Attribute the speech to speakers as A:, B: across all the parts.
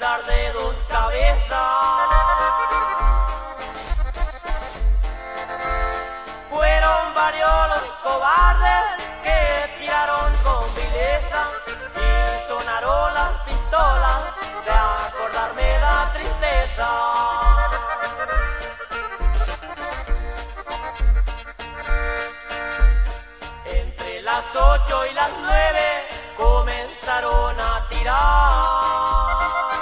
A: andar de dos cabezas. Fueron varios los cobardes que tiraron con vileza y sonaron las pistolas, de acordarme da tristeza. Entre las 8 y las 9 comenzaron a tirar.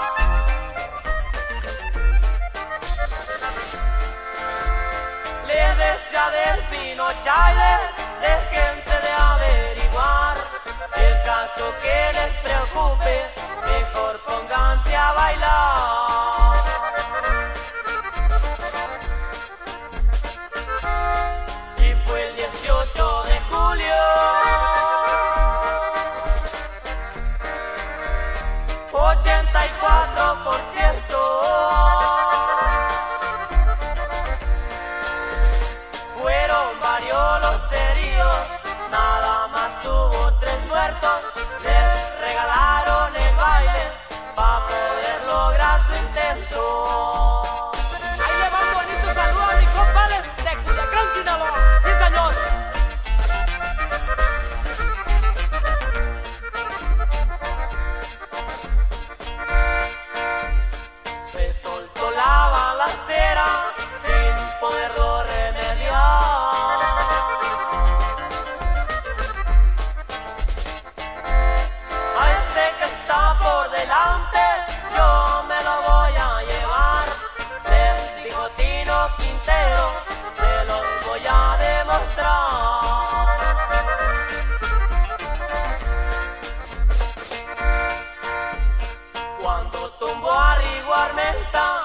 A: Le decía Delfino Chayler, déjense de averiguar el caso que les preocupe, mejor pónganse a bailar. Y fue el 18 de julio, 84 por cierto. Fueron varios los heridos, nada más hubo 3 muertos. Les regalaron el baile para poder lograr su intento.
B: Ahí le va un bonito saludo a mis compadres de Culiacán, Sinaloa. ¡Sí, señor!
A: Se soltó la balacera sin poderlo remediar. A este que está por delante yo me lo voy a llevar. Les dijo Tino Quintero, se los voy a demostrar. Cuando tumbó a Rigo Armenta,